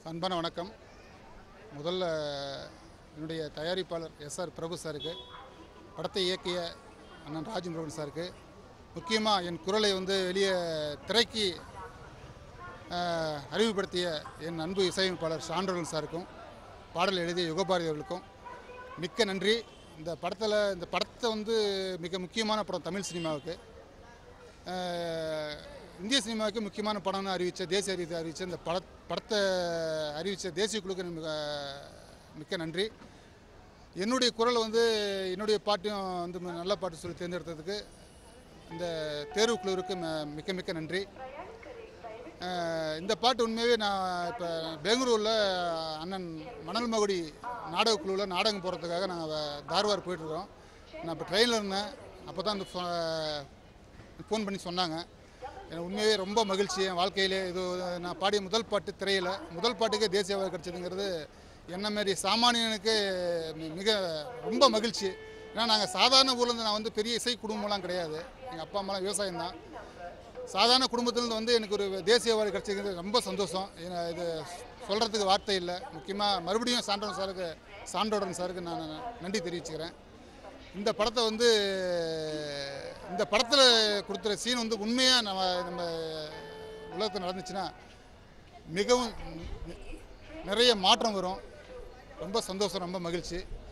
அன்பான வணக்கம். முதல்ல என்னுடைய தயாரிப்பாளர் எஸ்ஆர் பிரபு சாருக்கு, படத்தை இயக்கிய அண்ணன் ராஜமுருகன் சாருக்கு, முக்கியமாக என் குரலை வெளியே திரைக்கு அறிமுகப்படுத்திய என் அன்பு இசையமைப்பாளர் சான்றோன் சாருக்கும், பாடல் எழுதிய யுகபாரதி அவர்களுக்கும் மிக்க நன்றி. இந்த படத்தை மிக முக்கியமான படம் தமிழ் சினிமாவுக்கு, இந்திய சினிமாவுக்கு முக்கியமான படம்னு தேசிய அறிவித்த இந்த படத்தை அறிவித்த தேசிய குழுக்கு மிக்க நன்றி. என்னுடைய குரல் என்னுடைய பாட்டையும் நல்ல பாட்டு சொல்லி தேர்ந்தெடுத்ததுக்கு இந்த தேர்வு குழுவிற்கு மிக்க மிக்க நன்றி. இந்த பாட்டு உண்மையாகவே நான் இப்போ பெங்களூரில் அண்ணன் மணல் மகுடி நாடக குழுவில் நாடகம் போகிறதுக்காக நாங்கள் தார்வார் போயிட்டுருக்கோம். நான் இப்போ ட்ரெயினில் இருந்தேன். அப்போ தான் அந்த ஃபோன் பண்ணி சொன்னாங்க. எனக்கு உண்மையாகவே ரொம்ப மகிழ்ச்சி. என் வாழ்க்கையிலே இது நான் பாடிய முதல் பாட்டு திரையில் முதல் பாட்டுக்கே தேசிய அவார்டு கிடச்சிதுங்கிறது என்ன மாரி சாமானியனுக்கு ரொம்ப மகிழ்ச்சி. ஏன்னா நாங்கள் சாதாரண ஊர்லேருந்து நான் பெரிய இசை குடும்பம்லாம் கிடையாது. எங்கள் அப்பா அம்மாலாம் விவசாயம் தான். சாதாரண குடும்பத்திலேருந்து எனக்கு ஒரு தேசிய அவார்டு கிடச்சிருக்கிறது ரொம்ப சந்தோஷம். இது சொல்கிறதுக்கு வார்த்தை இல்லை. முக்கியமாக மறுபடியும் சான்றோடன் சாருக்கு நான் நன்றி தெரிவிச்சுக்கிறேன். இந்த படத்தை இந்த படத்தில் கொடுத்துற சீன் உண்மையாக நம்ம உலகத்தில் நடந்துச்சுன்னா மிகவும் நிறைய மாற்றம் வரும். ரொம்ப சந்தோஷம், ரொம்ப மகிழ்ச்சி.